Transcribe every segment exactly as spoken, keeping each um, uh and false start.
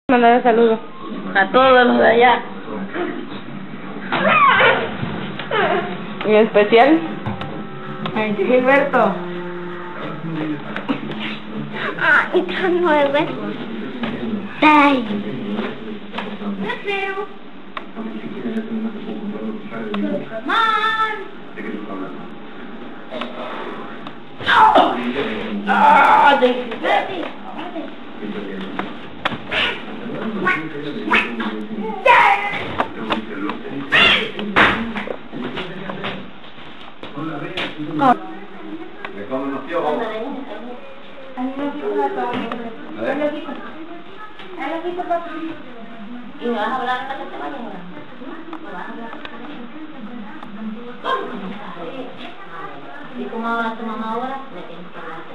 Mandar saludos a todos los de allá. En especial a Gilberto. Ay, tan nueve. Ay. Ah, de ¿Me comen los piojos? ¿Y me vas a hablar hasta que te vayas ahora? ¿Me vas a hablar? ¿Y cómo habla tu mamá ahora? Me tienes que hablar.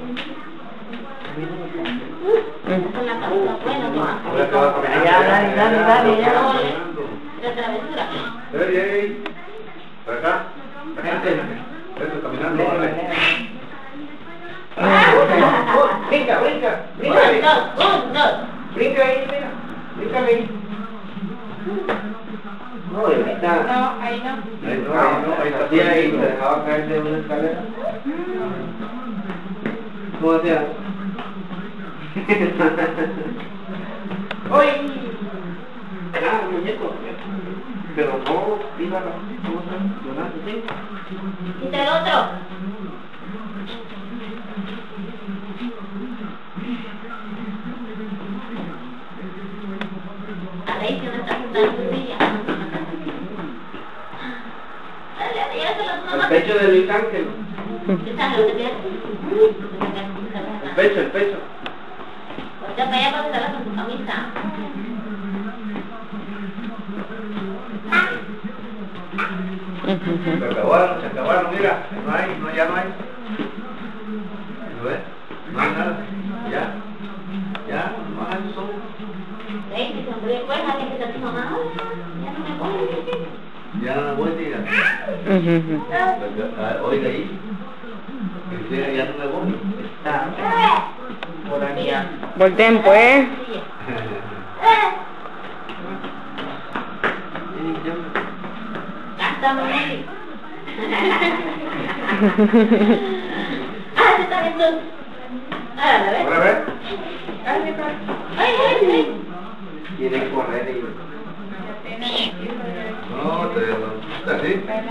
Con la cabeza buena, ¿no? Ya, dale, dale, dale, ya. De travesura. Ey, ey. ¿Para acá? ¿Para acá? Eso, caminando. Brinca, brinca, brinca. Un, dos, un, dos. Brinca ahí, mira. Brinca ahí. No, ahí está. No, ahí no. Ahí no, ahí no, ahí está. Sí, ahí te dejaba caer de una escalera. ¿Cómo hacía? ¡Oye! Ah, muñeco. Pero no, iba la... ¿Cómo está? Leonardo, ¿sí? Quita el otro. A ver si no está juntando tu silla. Dale, dale, ya se lo El tomamos. pecho de Luis Ángel. ¿Qué tal? ¿Lo que quieres? El pecho, el pecho. Ahorita para allá cuando salgas con tu camisa. Se acabaron, se acabaron, mira. No hay, no, ya no hay. ¿Lo ves? No hay nada. Ya. Ya, no hay son. Ey, que sonríe, pues, a que te tu mamá. Ya no me voy. Ya no me voy, diga. Oiga ahí. Que ya no me voy. Está por aquí ya. Volteen, pues. Cántame. Ah, se está viendo. Ah, a ver. Ahora ve. Ay, ay, ay. Quiere correr y... No, te lo... ¿Así?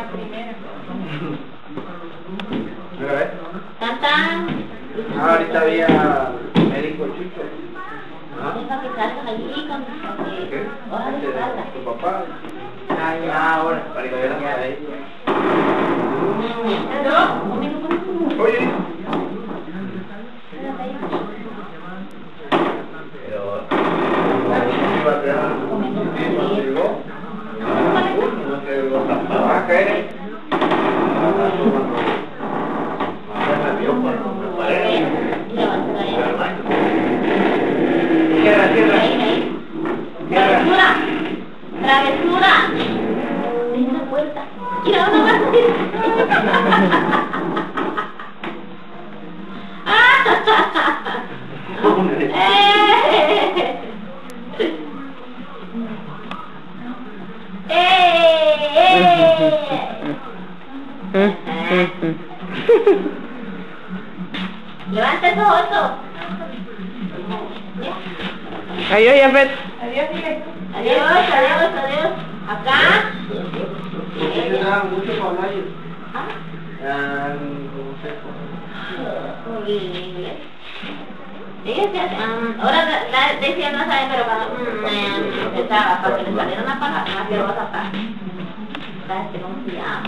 Mira, ve. Cantan. Ah, ahorita había médico Chucho. ¿Ah? Es para que salgas allí con ¿Qué? hojas de espalda. Tu papá. Ah, ya, ahora. Para que vean ahí. No, conmigo, conmigo. Oye. Pero... iba a quedar... ¿Sí? ¿Cuándo llegó? No se lo tapaba. Ah, caer. Me vio cuando me paré. Cierra, cierra. Travesura. Travesura. Hay una puerta. Mira, una más. Levanta esos ocho. Adiós, Jafet. Adiós, adiós, adiós. Acá. Ustedes daban mucho para hablar. Ah, Ah, no sé. inglés. Ella se hace, um, ahora la, la decía no sabe, pero cuando um, me empezaba, para que le saliera una palabra, una pierrosa para, para este, ¿cómo se llama?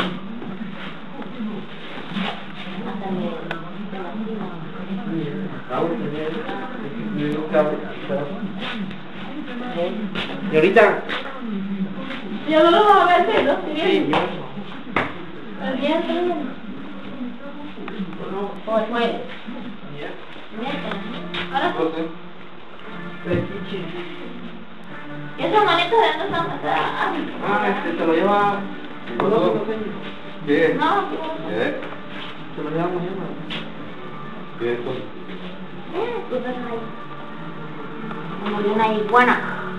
Hasta me, me lastima. ¿Y ahorita? Yo no lo voy a ver, ¿no? Sí, yo. El viernes. O el jueves. Miércoles. Ahora sí. ¿Y esos manitos de dónde están? Ah, este, te lo lleva... ¿Qué? No, ¿Eh? Se lo lleva mañana. ¿Qué es esto? eh, tú estás ahí. Como de una iguana.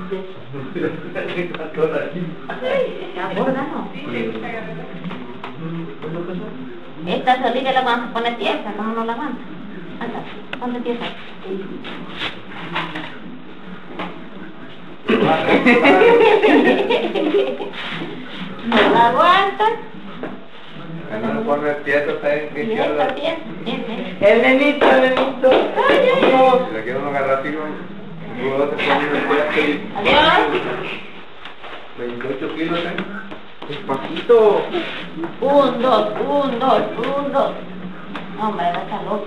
Está gorda, ¿no? Esta solita la vamos a poner tiesa, ¿cómo no la aguanta? Anda, ponte tiesa. No la aguanta. No lo pone tieso, está en que izquierda. El nenito, el nenito. Si le quiero uno agarrar así, luego te pones el tieso. Adiós. veintiocho kilos, ¿eh? Despacito. Un, dos, un, dos, un, dos. Hombre, va a estar loco.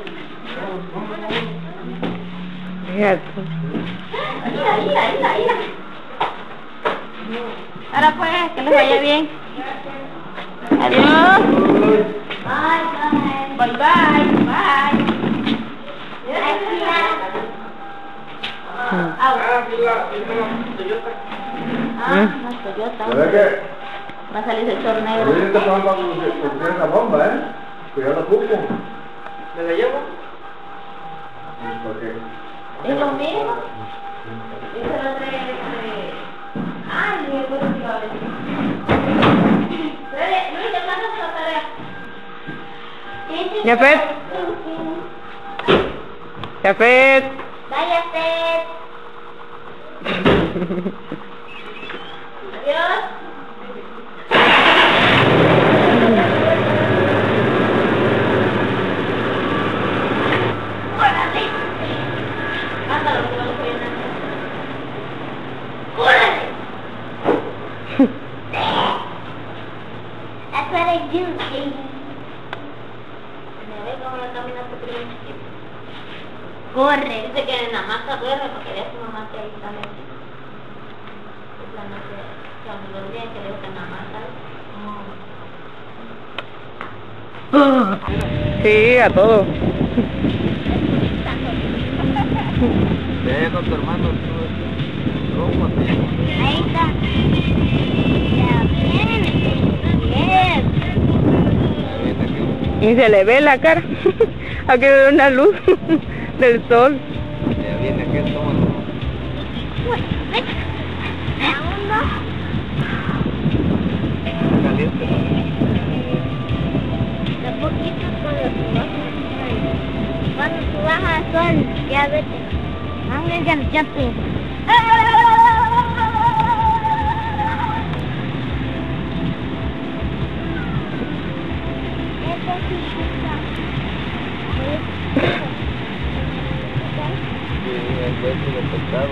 Fíjate. Mira, mira, mira, mira. Ahora pues, que les vaya bien. Adiós. Bye, bye. Bye, bye, bye. Ah, Ah, mira, mira, Toyota. ah, una Toyota. ¿Verdad que? Va a salir el chor negro. Pero yo te pongo porque tiene la bomba, ¿eh? Cuidado la cupo. ¿Me la llevo? ¿Por qué? ¿Es lo mismo? Eso lo trae de... Ah, ni me acuerdo si lo hablé. Luis, te mando la tarea. Jafet. Jafet. Váyase. Adiós. ¡Órale! Ándalo, que no lo estoy viendo. ¡Órale! That's what I do, baby. Me ve cómo la caminaste primero. Corre. Dice que nada más corre porque ve a su mamá que ahí sale. Es la noche, cuando lo olviden que le gusta nada más, ¿sabes? Sí, a todo. Ve con tu hermano, ¿cómo te llamas? Ahí está. Ya viene. Bien. Y se le ve la cara. Aquí ve una luz del sol. Ya viene aquel, tómalo. Caliente, ¿no? Un poquito cuando tú vas a cuando tú vas al sol, ya vete. I'm gonna jump in. Sí, el hueso del pescado.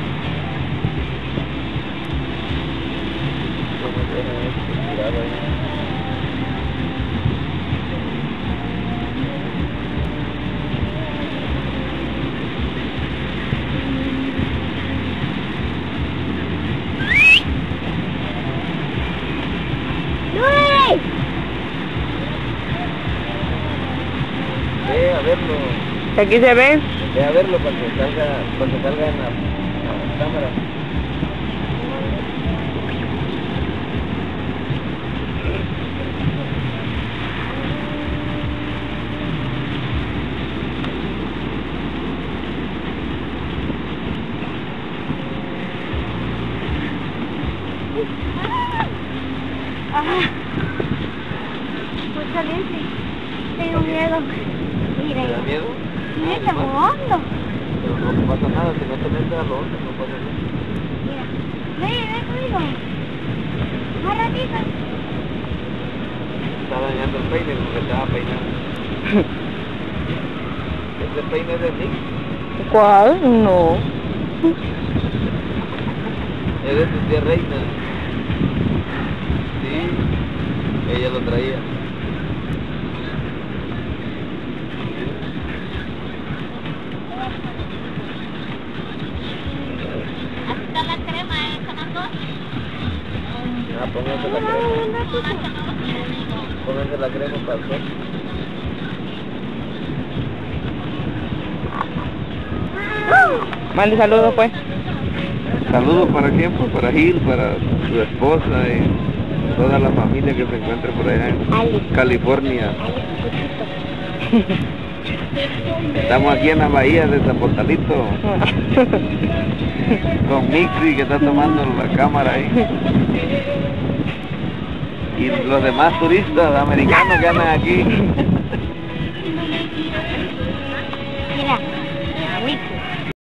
Como deja esto tirado ahí. Ve a verlo. Aquí se ve. Ve a verlo para que salga, para que salga en la, en la cámara. Ajá. Pues caliente. Tengo miedo. Mira. ¿Te da miedo? Sí, está muy hondo. Pero no pasa nada, si no te metes a lo hondo, no pasa nada. Mira. Ven, ven conmigo. Más ratito. Está dañando el peine porque estaba peinando. ¿Ese peine es de mí? ¿Cuál? No. Es de tu tía Reina. Sí, ella lo traía. Hasta la crema, ¿eh? ¿Sonando? Ah, pónganse la crema. Pónganse la crema para el sol. Mande saludos pues. Saludos para quién, pues para Gil, para su esposa y toda la familia que se encuentra por allá en Alice. California. Alice, chiquito. Estamos aquí en la bahía de Zapotalito con Mixi que está tomando la cámara ahí. Y los demás turistas americanos que andan aquí.